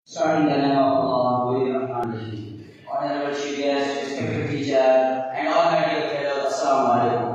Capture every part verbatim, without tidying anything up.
Starting the name of Allah, Holy Rahman Rahim. Honorable Chief Guest, respected teacher, and all my dear fellows, Assalamu alaikum.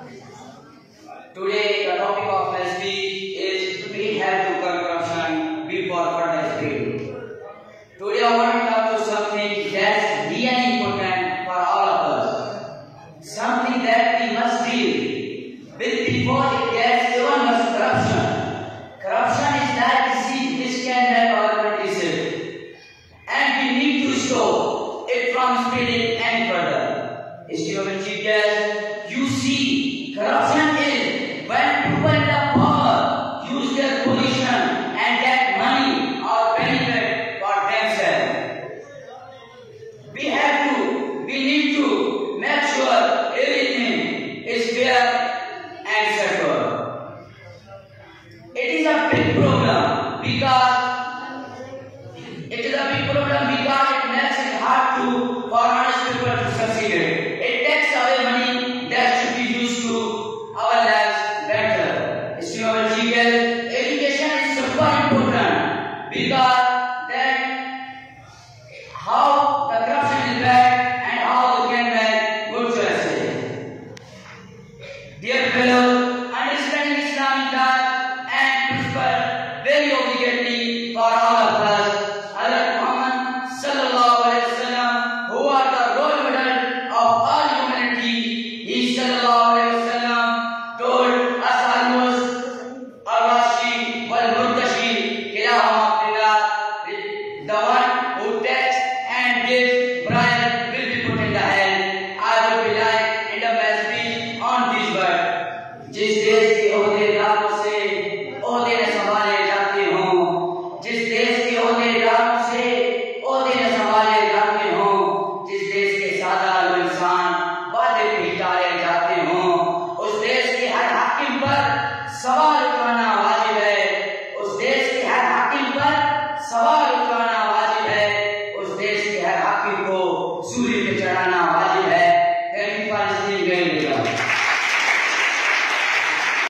Today, the topic of my speech is we have to curb corruption before further spread. Today, I want to talk to something that's really important for all of us. Something that we must deal with before it gets even worse. Corruption. Corruption is that disease which can make our country sick, and we need to stop it from spreading any further. Esteemed Chief Guest, you see, corruption is when people in the power use their position and get money or benefit for themselves. We have to, we need to make sure everything is fair and secure. It is a big problem because it is a big problem because it makes it hard to for honest people to succeed. It takes away money that should be used to our lives better. Esteemed Chief Guest, education is super important because then how the corruption is bad and how we can make good choices. Dear fellows, understanding Islamic law very obligatory for all of us. Hazrat Muhammad sallallahu alaihi wasallam, who are the role model of all humanity, he sallallahu alaihi wasallam told us almost al-Rashi wal-Murtashi kilahuma fillah, the one who takes and gives bribe will be put in the hell. I would be like in the message on this word. जिस देश की ओहदेदारों से ओहदे न संभाले जाते हों, जिस देश के ओहदेदारों से ओहदे न संभाले जाते हों, जिस देश के सादा इंसान वादे पे टाले जाते हों, उस देश के हर हाकिम पर सवाल उठाना वाजिब है। उस देश के हर हाकिम पर सवाल उठाना वाजिब है। उस देश के हर हाकिम को सूली पे चढ़ाना